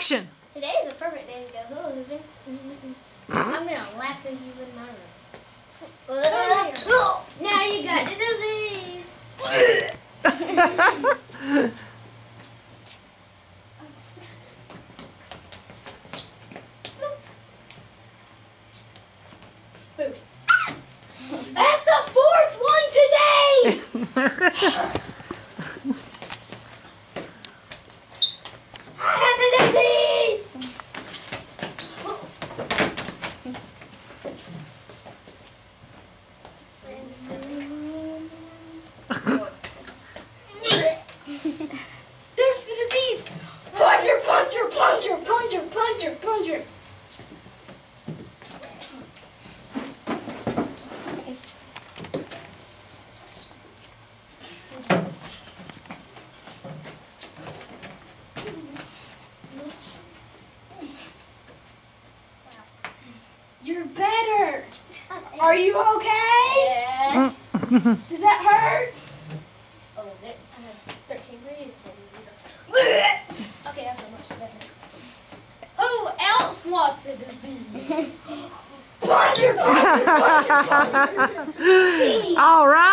action. Today is a perfect day to go hula hooping. I'm gonna lasso you in my room. Now you got the disease. Boom. That's the fourth one today. I got the disease. There's the disease. Plunger, plunger, plunger, plunger, plunger, plunger. You're better. Are you okay? Yeah. Does that hurt? A little bit. I had 13 readings. Okay, I feel much better. Who else wants the disease? Plunger, plunger, plunger, plunger. See? All right.